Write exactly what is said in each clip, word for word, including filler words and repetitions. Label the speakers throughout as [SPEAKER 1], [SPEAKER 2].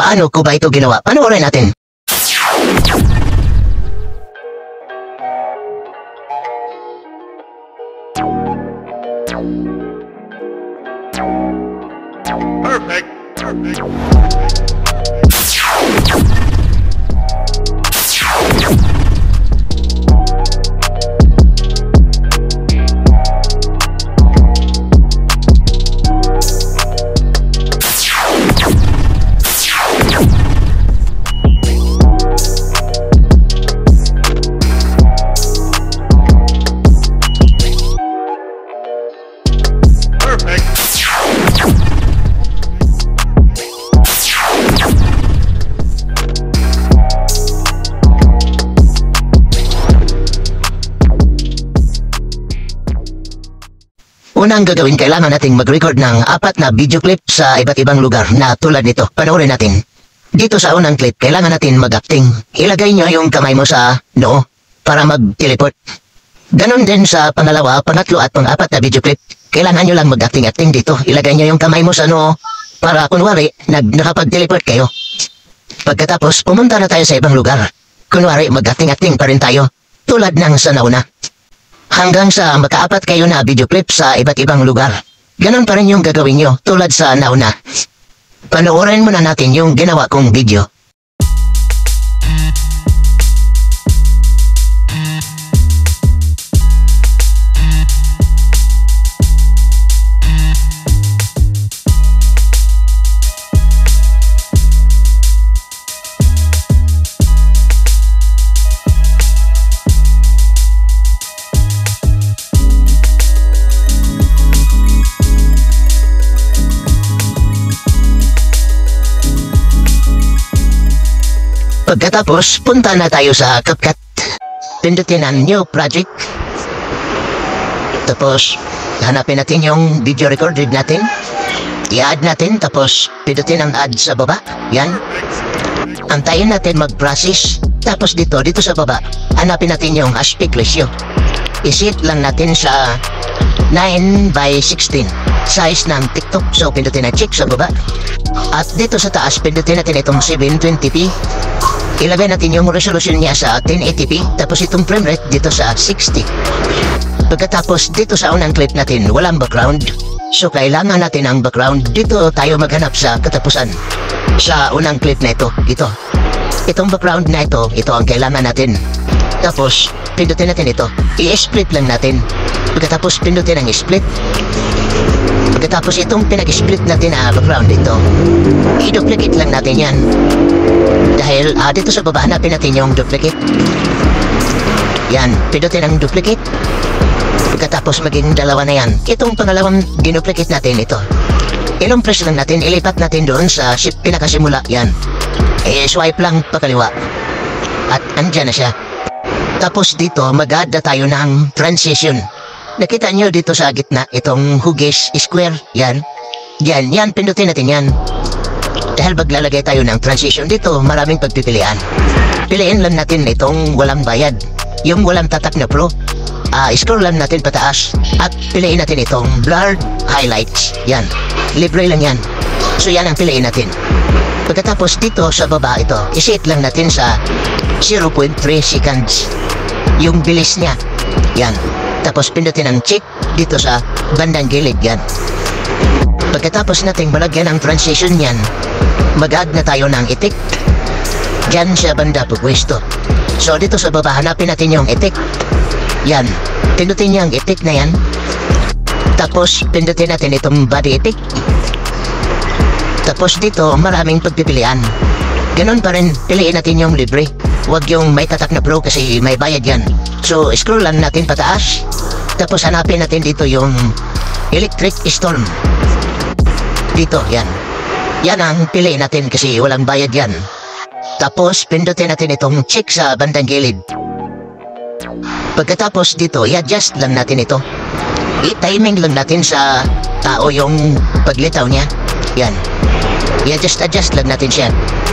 [SPEAKER 1] Paano ko ba ito ginawa? Panoorin natin.
[SPEAKER 2] Perfect. Perfect.
[SPEAKER 1] Unang gagawin, kailangan nating mag-record ng apat na video clip sa iba't ibang lugar na tulad nito. Panoorin natin. Dito sa unang clip, kailangan natin mag-acting. Ilagay nyo yung kamay mo sa noo para mag-teleport. Ganon din sa pangalawa, pangatlo at pang-apat na video clip. Kailangan nyo lang mag-acting-acting dito. Ilagay nyo yung kamay mo sa noo para kunwari nag nakapag-teleport kayo. Pagkatapos, pumunta na tayo sa ibang lugar. Kunwari mag-acting-acting pa rin tayo. Tulad ng sa nauna. Hanggang sa makaapat kayo na video clip sa iba't ibang lugar. Ganon pa rin yung gagawin nyo tulad sa nauna. Panoorin muna natin yung ginawa kong video. Pagkatapos, punta na tayo sa CapCut. Pindutin ang new project. Tapos, hanapin natin yung video recorded natin. I-add natin, tapos pindutin ang add sa baba. Yan. Antayin natin mag-process. Tapos dito, dito sa baba, hanapin natin yung aspect ratio. I-set lang natin sa nine by sixteen. Size ng TikTok. So, pindutin ang check sa baba. At dito sa taas, pindutin natin itong seven twenty p. Ilagay natin yung resolution niya sa ten eighty p. Tapos itong frame rate dito sa sixty. Pagkatapos dito sa unang clip natin, walang background. So, kailangan natin ang background. Dito tayo maghanap sa katapusan. Sa unang clip na ito. Ito. Itong background na ito, ito ang kailangan natin. Tapos, pindutin natin ito. I-split lang natin. Pagkatapos, pindutin ang split. Pagkatapos, itong pinag-split natin na background ito, i-duplicate lang natin yan. Dahil ah, dito sa baba, hanapin natin yung duplicate. Yan, pindutin ang duplicate. Pagkatapos, maging dalawa na yan. Itong pangalawang dinuplicate natin ito. Ilong press lang natin, ilipat natin doon sa pinakasimula. Yan. I-swipe lang pakaliwa. At andyan na siya. Tapos dito, mag-add na tayo ng transition. Nakita nyo dito sa gitna, itong hugis square. Yan. Yan, yan, pindutin natin yan. Dahil maglalagay tayo ng transition dito, maraming pagpipilian. Piliin lang natin itong walang bayad. Yung walang tatak na pro. Uh, scroll lang natin pataas. At piliin natin itong blurred highlights. Yan. Libre lang yan. So yan ang piliin natin. Pagkatapos dito sa baba ito, iset lang natin sa zero point three seconds. Yung bilis niya. Yan. Tapos pindutin ang check dito sa bandang gilid. Yan. Pagkatapos natin malagyan ang transition yan, mag-add na tayo ng effect. Diyan sa banda pagwesto. So dito sa baba, hanapin natin yung effect. Yan. Pindutin niya ang effect na yan. Tapos pindutin natin itong body effect. Tapos dito, maraming pagpipilian. Ganon pa rin, piliin natin yung libre. Huwag yung may tatak na pro kasi may bayad yan. So, scroll lang natin pataas. Tapos hanapin natin dito yung electric storm. Dito, yan. Yan ang piliin natin kasi walang bayad yan. Tapos, pindutin natin itong check sa bandang gilid. Pagkatapos dito, i-adjust lang natin ito. I-timing lang natin sa tao yung paglitaw niya. Yan. I-adjust-adjust lang natin siya.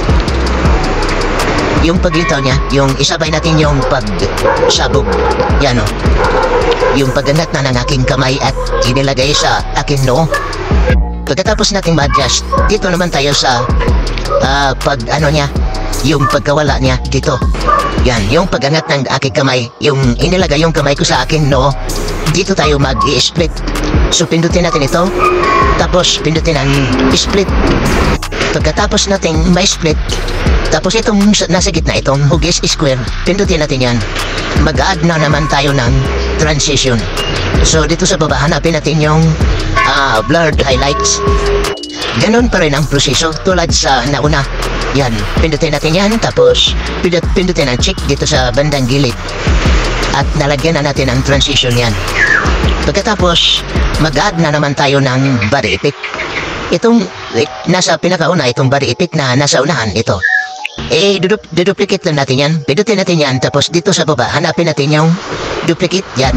[SPEAKER 1] Yung paglitaw niya, yung isabay natin yung pagsabog. Yan o. Yung pagganat na ng aking kamay at inilagay sa aking noo. Pagkatapos nating ma-adjust, dito naman tayo sa ah, pag ano niya, yung pagkawala niya dito. Yan, yung pagangat ng aking kamay, yung inilagay yung kamay ko sa akin, no? Dito tayo mag-i-split. So pindutin natin ito, tapos pindutin ang split. Pagkatapos nating may split, tapos itong nasa gitna, itong hugis square, pindutin natin yan. Mag-add na naman tayo ng transition. So dito sa baba, hanapin natin yung uh, blurred highlights. Ganon pa rin ang proseso tulad sa nauna. Yan, pindutin natin yan, tapos pindut pindutin ang check dito sa bandang gilid. At nalagyan na natin ang transition yan. Pagkatapos, mag-add na naman tayo ng body effect. Itong eh, nasa pinakauna, itong body effect na nasa unahan, ito. Eh, dudup duduplicate lang natin yan. Pindutin natin yan, tapos dito sa baba, hanapin natin yung duplicate, yan.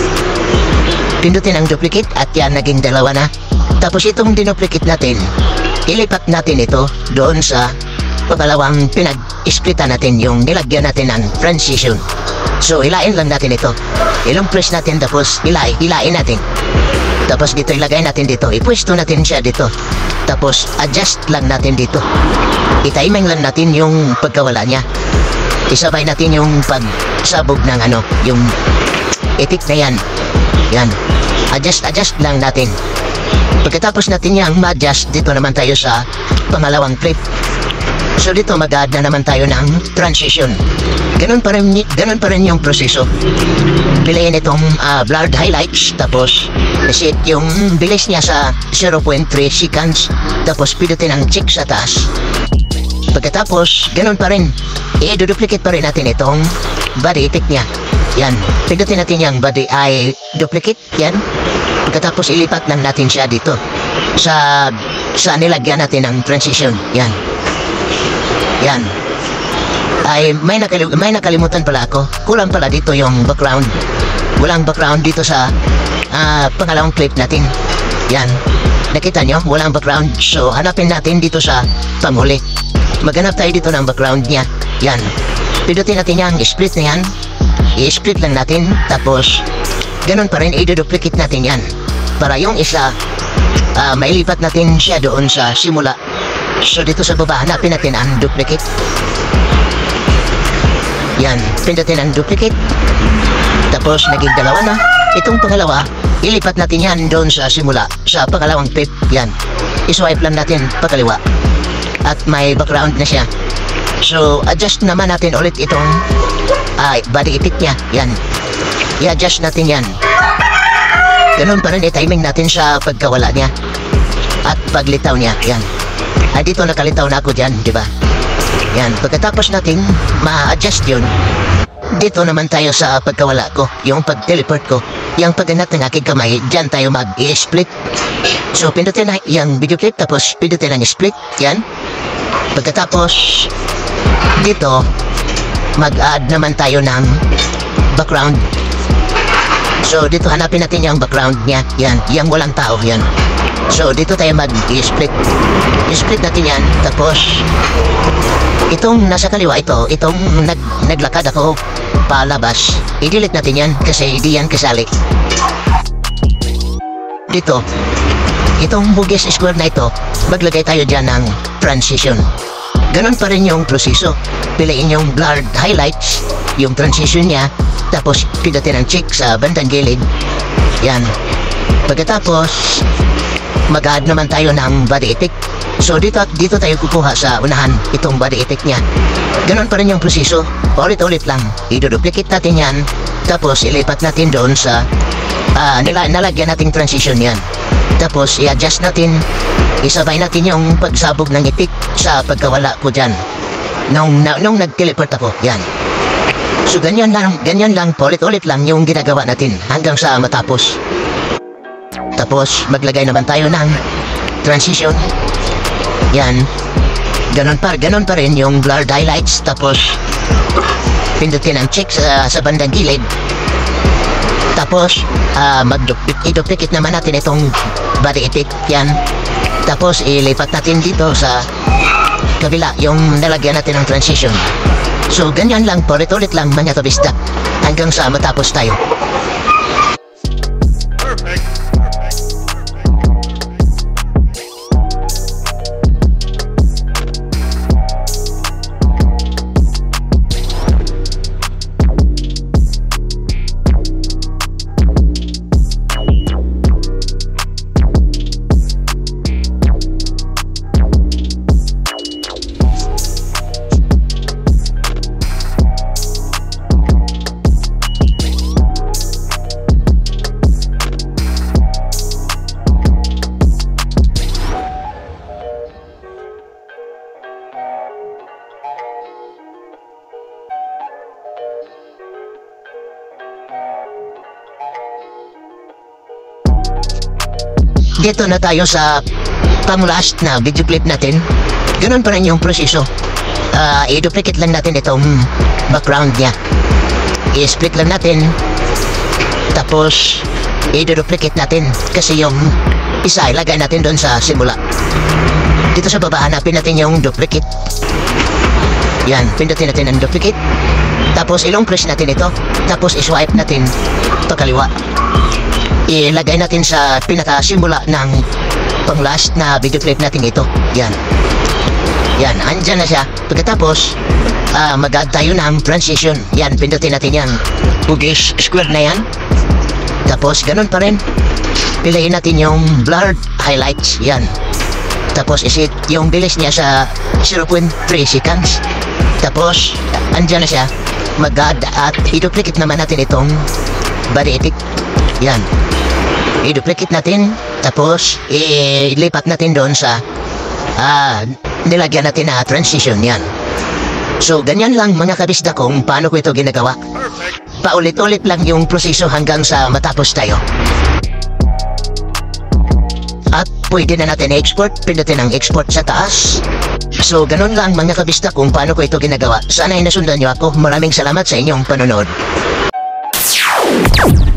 [SPEAKER 1] Pindutin ang duplicate at yan, naging dalawa na. Tapos itong dinuplicate natin, ilipat natin ito doon sa pangalawang pinag-splitan natin, yung nilagyan natin ng transition. So, hilain lang natin ito. Ilong press natin, tapos hilai, hilain natin. Tapos dito ilagay natin dito, ipwesto natin siya dito. Tapos adjust lang natin dito. I-timing lang natin yung pagkawala niya. Isabay natin yung pagsabog ng ano, yung epic na yan. Yan. Adjust, adjust lang natin. Pagkatapos natin yung ma-adjust, dito naman tayo sa pangalawang clip. So dito mag-add na naman tayo ng transition. Ganun pa rin, ganun pa rin yung proseso. Piliin itong uh, blurred highlights, tapos set yung bilis niya sa zero point three seconds, tapos pidutin ang check sa taas. Pagkatapos, ganun pa rin, i-duplicate pa rin natin itong body effect niya. Yan, pidutin natin yung body eye duplicate, yan. Pagkatapos ilipat lang natin siya dito sa sa nilagyan natin ng transition, yan. Yan. Ay, may, nakalim may nakalimutan pala ako. Kulang pala dito yung background. Walang background dito sa uh, pangalawang clip natin. Yan. Nakita nyo? Walang background. So, hanapin natin dito sa panghuli. Maghanap tayo dito ng background niya. Yan. Pindutin natin yung split na yan. I-split lang natin. Tapos, ganun pa rin, i-duplicate natin yan. Para yung isa, uh, mailipat natin siya doon sa simula. So dito sa baba, hanapin natin ang duplicate. Yan, pindutin ang duplicate. Tapos naging dalawa na. Itong pangalawa, ilipat natin yan doon sa simula, sa pangalawang clip. Yan, iswipe lang natin pakaliwa. At may background na siya. So adjust naman natin ulit itong uh, body effect niya. Yan, i-adjust natin yan. Ganun pa rin, i-timing natin sa pagkawala niya at paglitaw niya. Yan. Ay, dito nakalitaw na ako dyan, di ba? Yan, pagkatapos natin ma-adjust yun, dito naman tayo sa pagkawala ko, yung pag-teleport ko, yung pagganat ng aking kamay, dyan tayo mag-i-split. So, pindutin na yung video clip, tapos pindutin ang split, yan. Pagkatapos, dito, mag-add naman tayo ng background. So, dito hanapin natin yung background niya, yan, yung walang tao, yan. So, dito tayo mag-i-split. I-split natin yan. Tapos, itong nasa kaliwa, ito, itong nag naglakad ako palabas, i-delete natin yan kasi hindi yan kasali. Dito, itong hugis square na ito, maglagay tayo dyan ng transition. Ganon pa rin yung proseso. Piliin yung blurred highlights, yung transition niya, tapos pindutin ang check sa bandang gilid. Yan. Pagkatapos, mag-add naman tayo ng body effect. So dito dito tayo kukuha sa unahan itong body effect niya. Ganon pa rin yung proseso. Ulit-ulit lang. I-duplicate natin yan. Tapos ilipat natin doon sa uh, nila nalagyan nating transition yan. Tapos i-adjust natin. Isabay natin yung pagsabog ng effect sa pagkawala ko dyan. Nung, na, nung nag-teleport ako. Yan. So ganyan lang, ganyan lang, ulit-ulit lang yung ginagawa natin hanggang sa matapos. Tapos, maglagay naman tayo ng transition. Yan. Ganon pa, ganon pa rin yung blurred highlights. Tapos, pindutin ang check sa, sa bandang gilid. Tapos, uh, mag-duplicate naman natin itong body effect. Yan. Tapos, ilipat natin dito sa kabila, yung nalagyan natin ng transition. So, ganyan lang, ulit-ulit lang mga kabista. Hanggang sa matapos tayo.
[SPEAKER 2] Perfect.
[SPEAKER 1] dito na tayo sa pang-last na video clip natin. Ganun pa rin yung proseso. Ah, i-duplicate lang natin itong background niya. I-split lang natin. Tapos, i-duplicate natin. Kasi yung isa ilagay natin doon sa simula. Dito sa baba, hanapin natin yung duplicate. Yan, pindutin natin ang duplicate. Tapos, ilong press natin ito. Tapos, i-swipe natin pakaliwa. Ilagay natin sa pinaka-simula ng pang-last na video clip natin ito. Yan. Yan, andyan na siya. Pagkatapos, ah, mag-add tayo ng transition. Yan, pindutin natin yan. Hugis square na yan. Tapos, ganun pa rin. Piliin natin yung blurred highlights. Yan. Tapos, isit yung bilis niya sa zero point three seconds. Tapos, andyan na siya. Mag-add at i-duplicate naman natin itong body edit. Yan. I-duplicate natin. Tapos, ilipat natin doon sa ah, nilagyan natin na transition. Yan. So, ganyan lang mga kabisda kung paano ko ito ginagawa.
[SPEAKER 2] Perfect.
[SPEAKER 1] Paulit-ulit lang yung proseso hanggang sa matapos tayo. At pwede na natin i-export. Pindutin ang export sa taas. So, ganun lang mga kabisda kung paano ko ito ginagawa. Sana ay nasundan nyo ako. Maraming salamat sa inyong panonood.